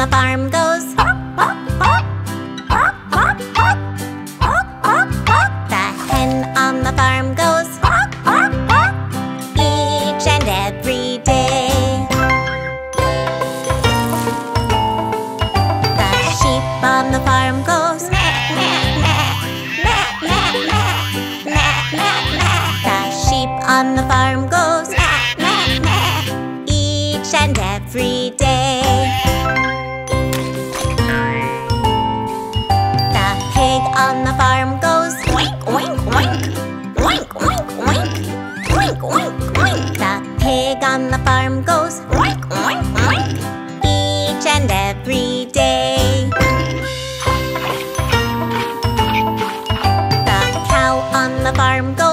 the farm goes. The hen on the farm goes each and every day. The sheep on the farm goes. The sheep on the farm goes each and every day. The pig on the farm goes oink, oink, oink, oink, oink, oink, oink, oink, oink. The pig on the farm goes oink, oink, oink, each and every day. The cow on the farm goes